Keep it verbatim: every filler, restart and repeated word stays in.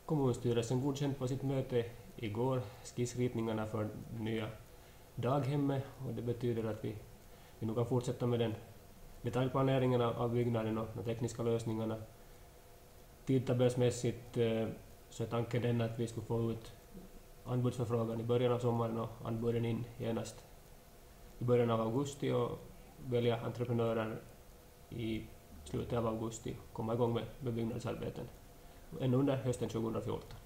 Kommunstyrelsen godkänt på sitt möte igår skissritningarna för det nya daghemmet, och det betyder att vi, vi nu kan fortsätta med den detaljplaneringen av byggnaden och de tekniska lösningarna. Tidtabellsmässigt eh, så är tanken den att vi skulle få ut anbudsförfrågan i början av sommaren och anbuden in genast i början av augusti och välja entreprenörer i slutet av augusti och komma igång med, med byggnadsarbeten ännu under hösten tjugohundrafjorton.